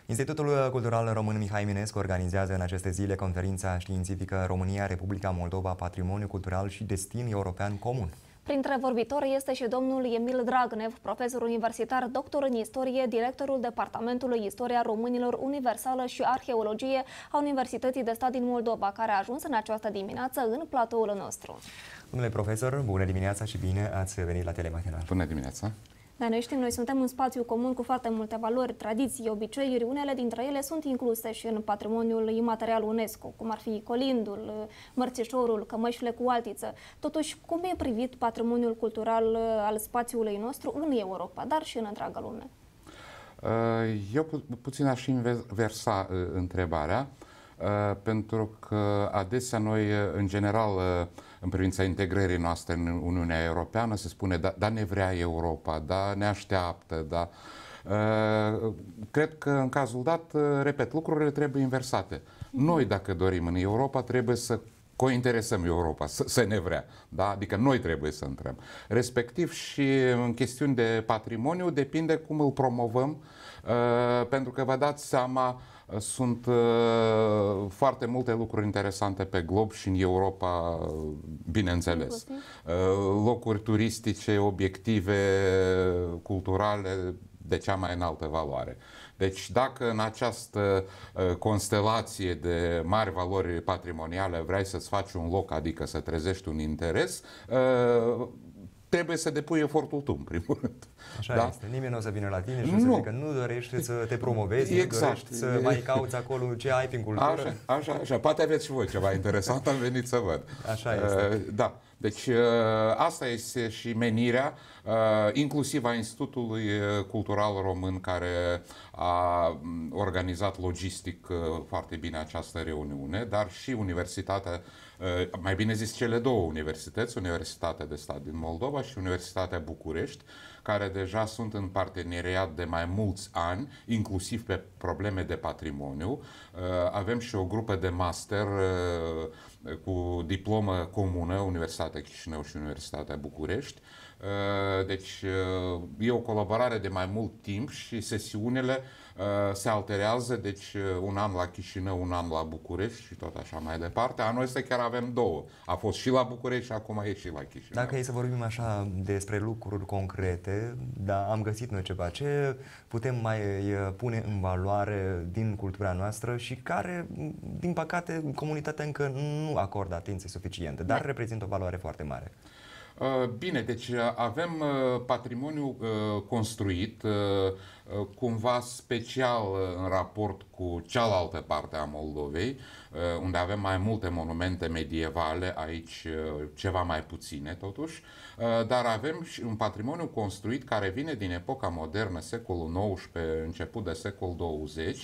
Institutul Cultural Român Mihai Eminescu organizează în aceste zile conferința științifică România, Republica Moldova, Patrimoniu Cultural și Destin European Comun. Printre vorbitori este și domnul Emil Dragnev, profesor universitar, doctor în istorie, directorul Departamentului Istoria Românilor Universală și Arheologie a Universității de Stat din Moldova, care a ajuns în această dimineață în platoul nostru. Domnule profesor, bună dimineața și bine ați venit la Telematinal. Bună dimineața! Da, noi știm, noi suntem un spațiu comun cu foarte multe valori, tradiții, obiceiuri. Unele dintre ele sunt incluse și în patrimoniul imaterial UNESCO, cum ar fi colindul, mărțișorul, cămășile cu altiță. Totuși, cum e privit patrimoniul cultural al spațiului nostru în Europa, dar și în întreaga lume? Eu puțin aș inversa întrebarea, pentru că adesea noi, în general, în privința integrării noastre în Uniunea Europeană, se spune, da ne vrea Europa, da ne așteaptă, da. Cred că în cazul dat, repet, lucrurile trebuie inversate. Noi, dacă dorim în Europa, trebuie să cointeresăm Europa, să ne vrea, da? Adică noi trebuie să intrăm. Respectiv și în chestiuni de patrimoniu depinde cum îl promovăm, pentru că vă dați seama, sunt foarte multe lucruri interesante pe glob și în Europa, bineînțeles. Locuri turistice, obiective culturale de cea mai înaltă valoare. Deci dacă în această constelație de mari valori patrimoniale vrei să-ți faci un loc, adică să trezești un interes, trebuie să depui efortul tu, în primul rând. Așa este. Nimeni nu o să vină la tine și să zică nu dorești să te promovezi, nu dorești să mai cauți acolo ce ai prin cultură. Așa. Poate aveți și voi ceva interesant, am venit să văd. Așa este. Da. Deci asta este și menirea, inclusiv a Institutului Cultural Român, care a organizat logistic foarte bine această reuniune, dar și Universitatea, mai bine zis cele două universități, Universitatea de Stat din Moldova și Universitatea București, care deja sunt în parteneriat de mai mulți ani, inclusiv pe probleme de patrimoniu. Avem și o grupă de master cu diplomă comună, Universitatea Chișinău și Universitatea București. Deci e o colaborare de mai mult timp și sesiunile se alterează, deci un an la Chișinău, un an la București și tot așa mai departe. Anul ăsta chiar avem două. A fost și la București și acum e și la Chișinău. Dacă e să vorbim așa despre lucruri concrete, da, am găsit noi ceva. Ce putem mai pune în valoare din cultura noastră și care, din păcate, comunitatea încă nu acordă atenție suficientă, dar reprezintă o valoare foarte mare? Bine, deci avem patrimoniu construit cumva special în raport cu cealaltă parte a Moldovei, unde avem mai multe monumente medievale, aici ceva mai puține totuși, dar avem și un patrimoniu construit care vine din epoca modernă, secolul XIX, început de secol 20,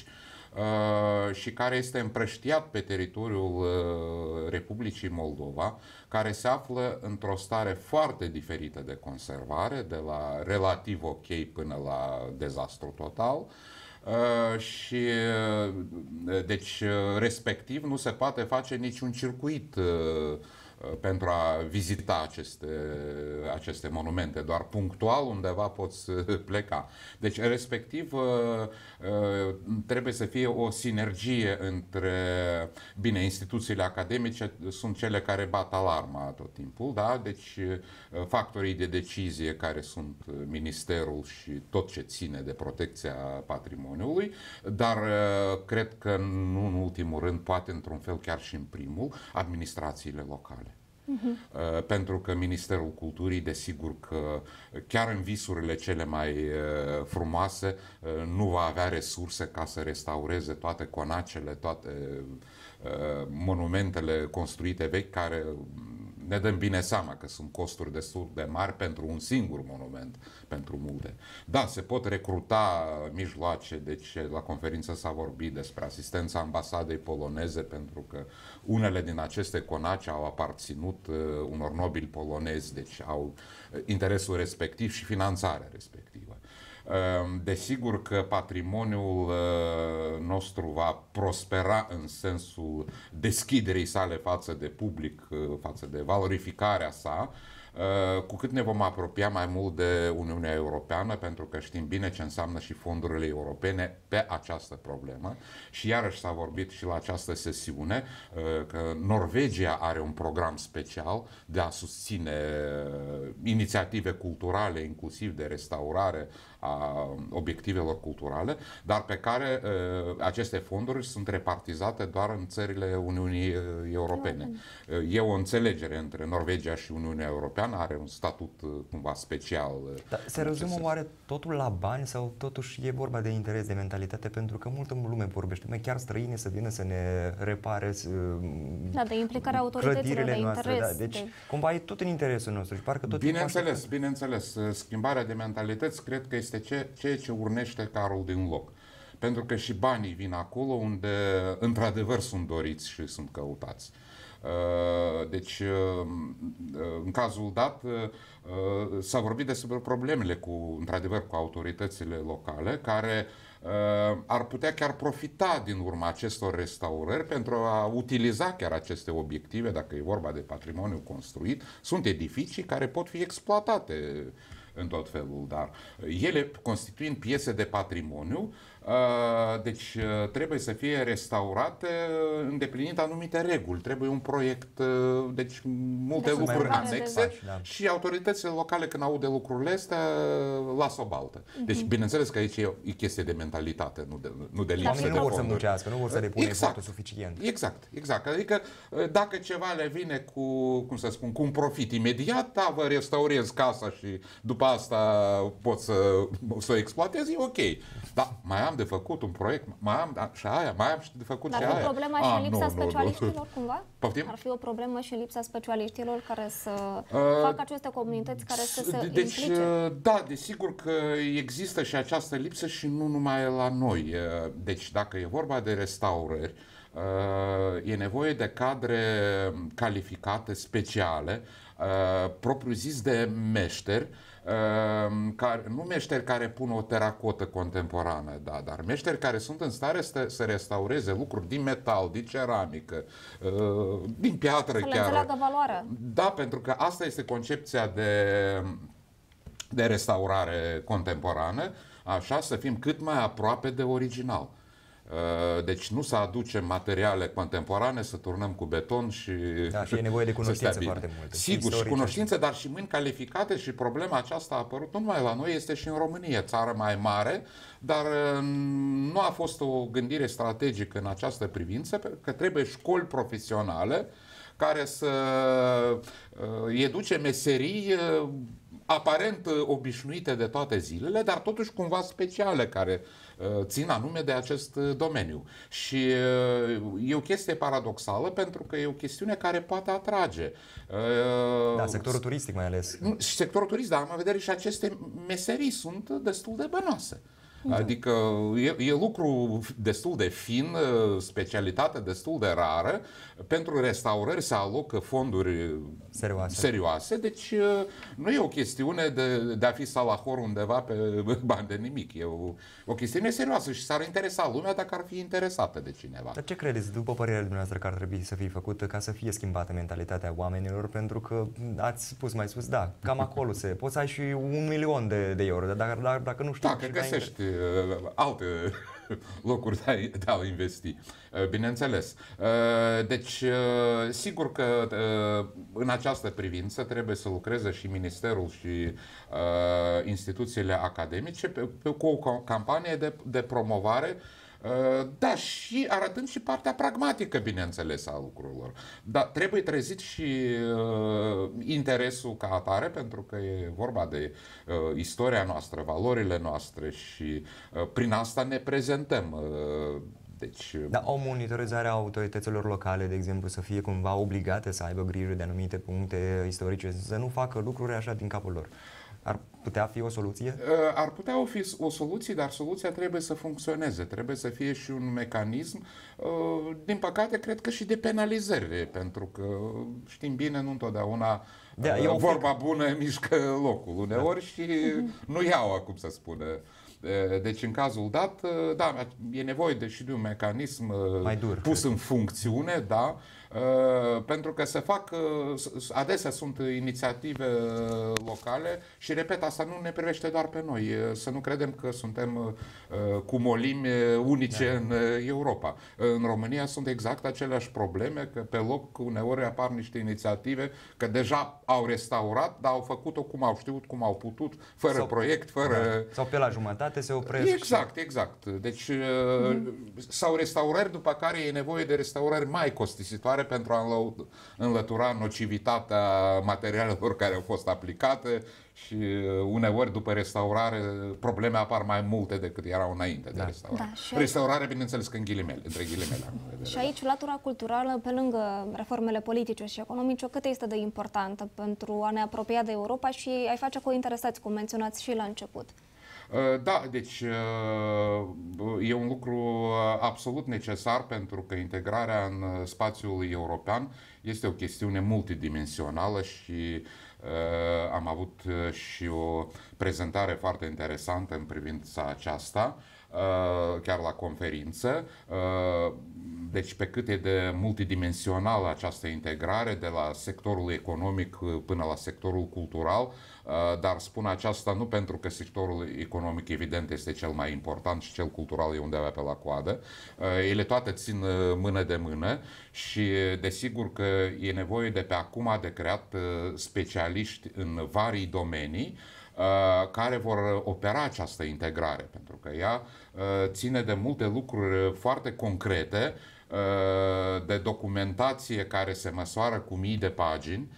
și care este împrăștiat pe teritoriul Republicii Moldova, care se află într-o stare foarte diferită de conservare, de la relativ ok până la dezastru total. Și deci respectiv nu se poate face niciun circuit pentru a vizita aceste monumente, doar punctual undeva poți pleca. Deci respectiv trebuie să fie o sinergie între, bine, instituțiile academice sunt cele care bat alarma tot timpul, da? Deci factorii de decizie care sunt ministerul și tot ce ține de protecția patrimoniului, dar cred că nu în ultimul rând, poate într-un fel chiar și în primul, administrațiile locale. Pentru că Ministerul Culturii, desigur că chiar în visurile cele mai frumoase nu va avea resurse ca să restaureze toate conacele, toate monumentele construite vechi, care ne dăm bine seama că sunt costuri destul de mari pentru un singur monument, pentru multe. Da, se pot recruta mijloace, deci la conferință s-a vorbit despre asistența ambasadei poloneze, pentru că unele din aceste conace au aparținut unor nobili polonezi, deci au interesul respectiv și finanțarea respectivă. Desigur că patrimoniul nostru va prospera în sensul deschiderii sale față de public, față de valorificarea sa, cu cât ne vom apropia mai mult de Uniunea Europeană, pentru că știm bine ce înseamnă și fondurile europene pe această problemă. Și iarăși s-a vorbit și la această sesiune că Norvegia are un program special de a susține inițiative culturale, inclusiv de restaurare a obiectivelor culturale, dar pe care aceste fonduri sunt repartizate doar în țările Uniunii Europene. E o înțelegere între Norvegia și Uniunea Europeană, are un statut cumva special. Dar se rezumă oare totul la bani sau totuși e vorba de interes, de mentalitate? Pentru că multă lume vorbește, chiar străini să vină să ne repare de implicarea autorităților, de interes. Da. Deci cumva e tot în interesul nostru și parcă tot bineînțeles, schimbarea de mentalități cred că este ceea ce urnește carul din loc. Pentru că și banii vin acolo unde într-adevăr sunt doriți și sunt căutați. Deci, în cazul dat, s-a vorbit despre problemele într-adevăr, cu autoritățile locale, care ar putea chiar profita din urma acestor restaurări pentru a utiliza chiar aceste obiective, dacă e vorba de patrimoniu construit. Sunt edificii care pot fi exploatate în tot felul, dar ele constituind piese de patrimoniu, deci trebuie să fie restaurate îndeplinind anumite reguli, trebuie un proiect, deci multe lucruri anexe și autoritățile locale când aud de lucrurile astea lasă o baltă. Deci bineînțeles că aici e chestie de mentalitate, nu de lipsă de fonduri. Nu vor să muncească, nu vor să depună efortul suficient. Exact. Adică dacă ceva le vine cu, cum să spun, cu un profit imediat, da, vă restaurez casa și după asta pot să o exploatez, e ok. Dar mai am de făcut un proiect, mai am de făcut și aia. Ar fi o problemă și lipsa specialiștilor cumva? Poftim? Ar fi o problemă și lipsa specialiștilor care să facă aceste comunități care să se implice? Da, desigur că există și această lipsă și nu numai la noi. Deci dacă e vorba de restaurări, e nevoie de cadre calificate, speciale, propriu-zis de meșteri, nu meșteri care pun o teracotă contemporană, da, dar meșteri care sunt în stare să restaureze lucruri din metal, din ceramică, din piatră chiar. Să le înțeleagă valoarea. Da, pentru că asta este concepția de restaurare contemporană, așa, să fim cât mai aproape de original. Deci nu să aducem materiale contemporane, să turnăm cu beton și... Da, și e nevoie de cunoștințe foarte multe. Sigur, și cunoștințe, dar și mâini calificate și problema aceasta a apărut nu numai la noi, este și în România, țară mai mare, dar nu a fost o gândire strategică în această privință, că trebuie școli profesionale care să educe meserii aparent obișnuite de toate zilele, dar totuși cumva speciale, care țin anume de acest domeniu. Și e o chestie paradoxală, pentru că e o chestiune care poate atrage. Da, sectorul turistic mai ales. Și sectorul turistic, dar am în vedere și aceste meserii sunt destul de bănoase. Adică e lucru destul de fin, specialitate destul de rară. Pentru restaurări se alocă fonduri serioase, deci nu e o chestiune de a fi salahor undeva pe bani de nimic. E o chestiune serioasă și s-ar interesa lumea dacă ar fi interesată de cineva. Dar ce credeți, după părerea dumneavoastră, că ar trebui să fie făcută ca să fie schimbată mentalitatea oamenilor? Pentru că ați spus mai sus, da, cam acolo poți să ai și 1.000.000 de euro, dar dacă nu știi... Da, că găsești alte locuri de a investi, bineînțeles. Deci, sigur că în această privință trebuie să lucreze și Ministerul și instituțiile academice cu o campanie de promovare, da, și arătând și partea pragmatică, bineînțeles, a lucrurilor. Dar trebuie trezit și interesul ca atare, pentru că e vorba de istoria noastră, valorile noastre și prin asta ne prezentăm. Deci... Dar o monitorizare a autorităților locale, de exemplu, să fie cumva obligate să aibă grijă de anumite puncte istorice, să nu facă lucruri așa din capul lor. Ar putea fi o soluție? Ar putea fi o soluție, dar soluția trebuie să funcționeze. Trebuie să fie și un mecanism, din păcate, cred că și de penalizări, pentru că știm bine, nu întotdeauna vorba bună mișcă locul uneori și nu iau, cum să spune. Deci în cazul dat, da, e nevoie de un mecanism mai dur, pus în funcțiune, da, pentru că se fac, adesea sunt inițiative locale și, repet, asta nu ne privește doar pe noi. Să nu credem că suntem cu molimi unice în Europa. În România sunt exact aceleași probleme, că pe loc uneori apar niște inițiative că deja au restaurat, dar au făcut-o cum au știut, cum au putut, fără proiect, fără... Sau pe la jumătate se opresc. Exact, exact. Deci sau restaurări, după care e nevoie de restaurări mai costisitoare pentru a înlătura nocivitatea materialelor care au fost aplicate și uneori după restaurare probleme apar mai multe decât erau înainte de restaurare. Da, restaurare, bineînțeles că în ghilimele, între ghilimele. Și aici latura culturală, pe lângă reformele politice și economice, cât este de importantă pentru a ne apropia de Europa și ai face cointeresați, cum menționați și la început? Da, deci e un lucru absolut necesar, pentru că integrarea în spațiul european este o chestiune multidimensională și am avut și o prezentare foarte interesantă în privința aceasta, chiar la conferință. Deci pe cât e de multidimensională această integrare, de la sectorul economic până la sectorul cultural, dar spun aceasta nu pentru că sectorul economic evident este cel mai important și cel cultural e undeva pe la coadă. Ele toate țin mână de mână și desigur că e nevoie de pe acum de creat specialiști în varii domenii care vor opera această integrare, pentru că ea ține de multe lucruri foarte concrete, de documentație care se măsoară cu mii de pagini.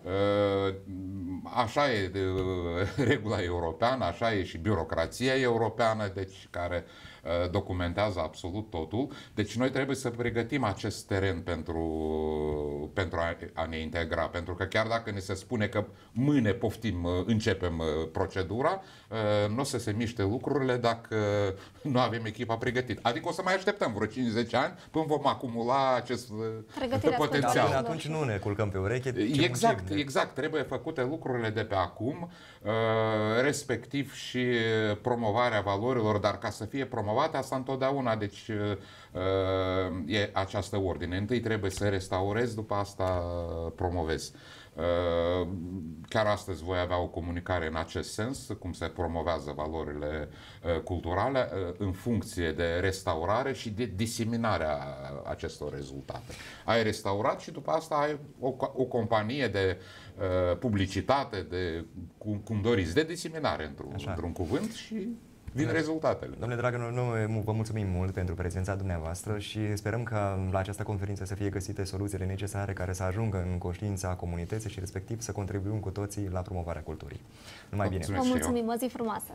Așa e regula europeană, așa e și birocrația europeană, deci care documentează absolut totul. Deci noi trebuie să pregătim acest teren pentru a ne integra, pentru că chiar dacă ne se spune că mâine poftim, începem procedura, nu o să se miște lucrurile dacă nu avem echipa pregătită. Adică o să mai așteptăm vreo 50 ani până vom acumula acest potențial. Dar atunci nu ne culcăm pe ureche. Exact. Trebuie făcute lucrurile de pe acum, respectiv și promovarea valorilor, dar ca să fie promovate asta întotdeauna, deci e această ordine. Întâi trebuie să restaurezi, după asta promovezi. Chiar astăzi voi avea o comunicare în acest sens, cum se promovează valorile culturale în funcție de restaurare și de diseminarea acestor rezultate. Ai restaurat și după asta ai o companie de publicitate, de cum doriți, de diseminare într-un cuvânt și vin rezultatele. Domnule Dragoș, noi vă mulțumim mult pentru prezența dumneavoastră și sperăm că la această conferință să fie găsite soluțiile necesare care să ajungă în conștiința comunității și respectiv să contribuim cu toții la promovarea culturii. Numai bine! Vă mulțumim, o zi frumoasă!